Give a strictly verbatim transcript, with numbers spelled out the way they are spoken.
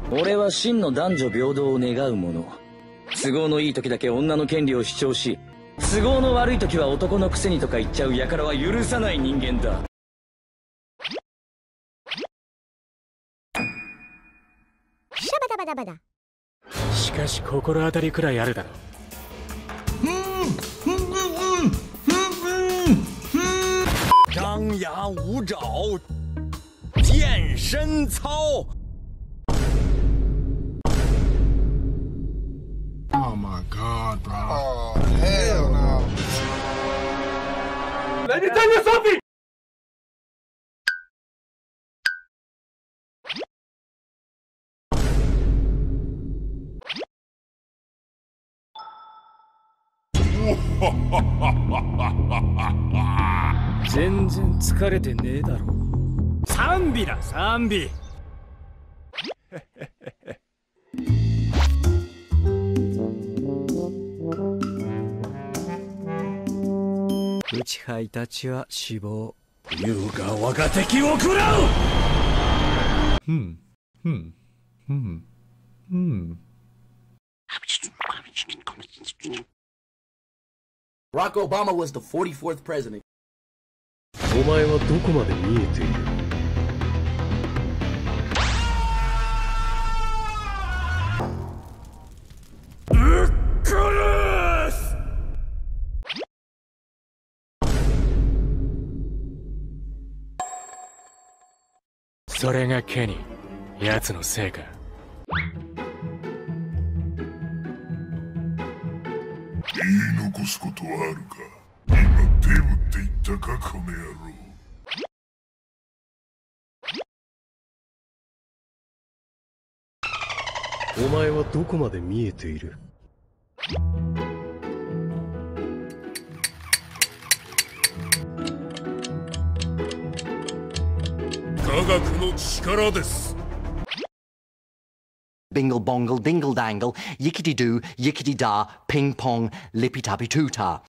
俺は真の男女平等を願う者。都合のいい時だけ女の権利を主張し、都合の悪い時は男のくせにとか言っちゃう輩は許さない人間だ。 シャバダバダバダ。 しかし心当たりくらいあるだろう。 张牙舞爪，健身操。 Oh my God, bro! Oh hell no! Let me tell you something. 全然疲れてねえだろ。賛美だ賛美。内派たちは死亡。優が我が敵を食らう。ふんふんふんふん。 Barack Obama was the forty-fourth president. お前はどこまで見えている？ ぶっ殺す！それがケニー、奴のせいか。 言い残すことはあるか。今デブって言ったか、この野郎。 お前はどこまで見えている？ 科学の力です。 Bingle bongle dingle dangle, yickety doo, yickety da, ping pong, lippy tappy too ta.